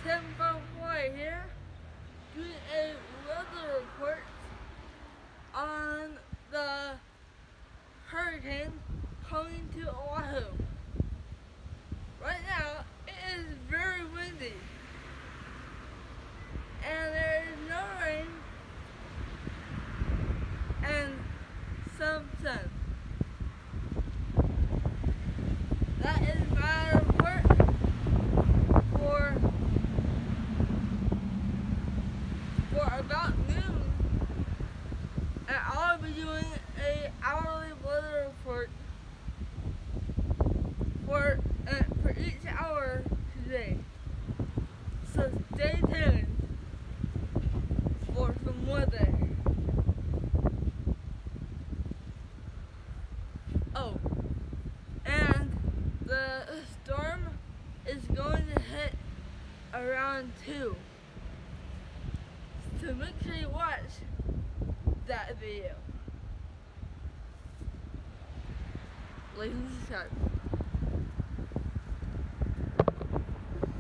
10:04 here, doing a weather report on the hurricane coming to Oahu. Right now, it is very windy, and there is no rain and some sun. That is my report for about noon, and I'll be doing an hourly weather report for each hour today. So stay tuned for some weather. Oh, and the storm is going to hit around 2. So make sure you watch that video. Ladies and gentlemen.